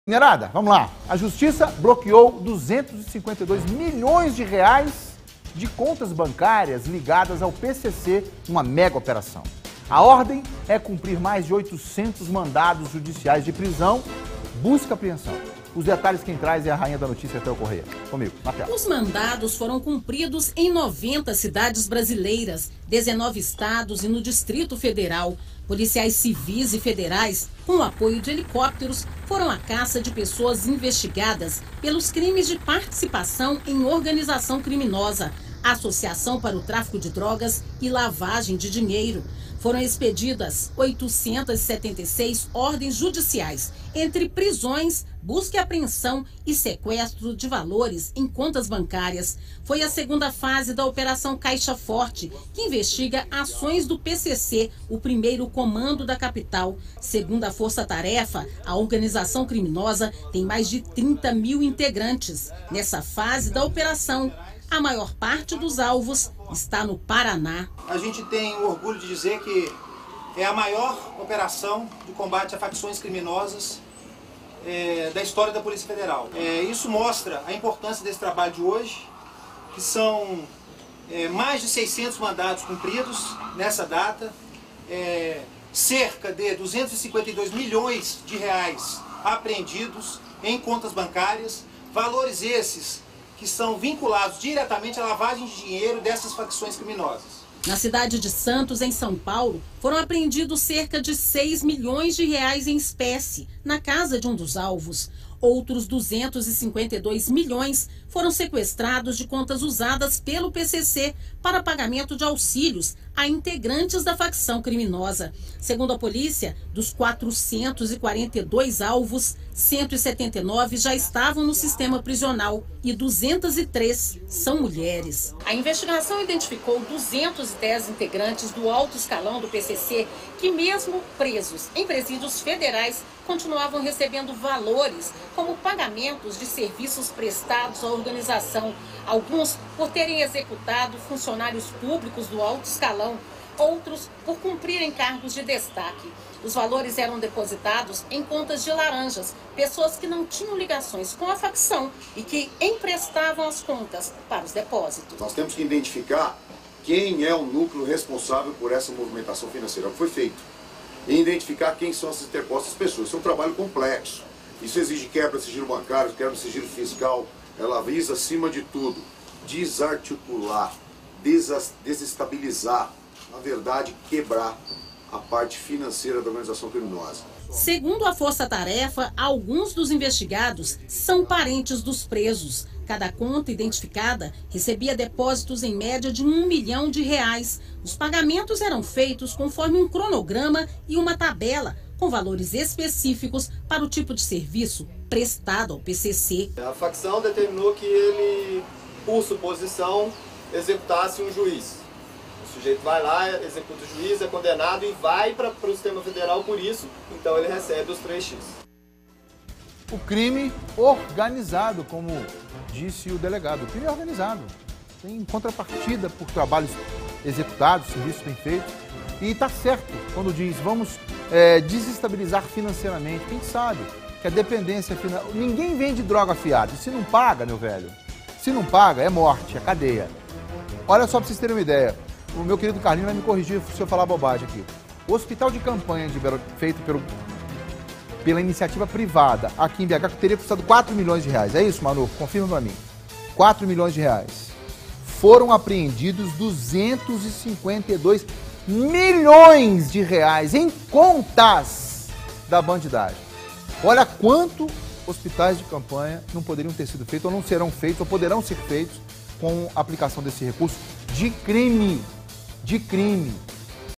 Minerada, vamos lá. A Justiça bloqueou 252 milhões de reais de contas bancárias ligadas ao PCC, uma mega operação. A ordem é cumprir mais de 800 mandados judiciais de prisão, busca e apreensão. Os detalhes quem traz é a rainha da notícia, Théo Correia. Comigo, na tela. Os mandados foram cumpridos em 90 cidades brasileiras, 19 estados e no Distrito Federal. Policiais civis e federais, com o apoio de helicópteros, foram à caça de pessoas investigadas pelos crimes de participação em organização criminosa, associação para o tráfico de drogas e lavagem de dinheiro. Foram expedidas 876 ordens judiciais, entre prisões, busca e apreensão e sequestro de valores em contas bancárias. Foi a segunda fase da Operação Caixa Forte, que investiga ações do PCC, o primeiro comando da capital. Segundo a Força Tarefa, a organização criminosa tem mais de 30 mil integrantes. Nessa fase da operação, a maior parte dos alvos está no Paraná. A gente tem o orgulho de dizer que é a maior operação de combate a facções criminosas da história da Polícia Federal. Isso mostra a importância desse trabalho de hoje, que são mais de 600 mandados cumpridos nessa data, cerca de 252 milhões de reais apreendidos em contas bancárias, valores esses que são vinculados diretamente à lavagem de dinheiro dessas facções criminosas. Na cidade de Santos, em São Paulo, foram apreendidos cerca de 6 milhões de reais em espécie na casa de um dos alvos. Outros 252 milhões foram sequestrados de contas usadas pelo PCC para pagamento de auxílios a integrantes da facção criminosa. Segundo a polícia, dos 442 alvos, 179 já estavam no sistema prisional e 203 são mulheres. A investigação identificou 210 integrantes do alto escalão do PCC que, mesmo presos em presídios federais, continuavam recebendo valores como pagamentos de serviços prestados à organização, alguns por terem executado funcionários públicos do alto escalão, outros por cumprirem cargos de destaque. Os valores eram depositados em contas de laranjas, pessoas que não tinham ligações com a facção e que emprestavam as contas para os depósitos. Nós temos que identificar quem é o núcleo responsável por essa movimentação financeira, o que foi feito. E identificar quem são essas interpostas pessoas. Isso é um trabalho complexo. Isso exige quebra de sigilo bancário, quebra de sigilo fiscal. Ela visa, acima de tudo, desarticular, desestabilizar, na verdade, quebrar a parte financeira da organização criminosa. Segundo a Força Tarefa, alguns dos investigados são parentes dos presos. Cada conta identificada recebia depósitos em média de R$1 milhão. Os pagamentos eram feitos conforme um cronograma e uma tabela com valores específicos para o tipo de serviço prestado ao PCC. A facção determinou que ele, por suposição, executasse um juiz. O sujeito vai lá, executa o juiz, é condenado e vai para o sistema federal por isso, então ele recebe os 3x. O crime organizado, como disse o delegado. O crime é organizado. Tem contrapartida por trabalhos executados, serviços bem feitos. E está certo quando diz, vamos desestabilizar financeiramente. Quem sabe que a dependência financeira... Ninguém vende droga fiada. Se não paga, meu velho, se não paga, é morte, é cadeia. Olha só para vocês terem uma ideia. O meu querido Carlinhos vai me corrigir se eu falar bobagem aqui. O hospital de campanha feito pela iniciativa privada aqui em BH, que teria custado 4 milhões de reais. É isso, Manu? Confirma para mim. 4 milhões de reais. Foram apreendidos 252 milhões de reais em contas da bandidagem. Olha quanto hospitais de campanha não poderiam ter sido feitos, ou não serão feitos, ou poderão ser feitos com a aplicação desse recurso de crime. De crime.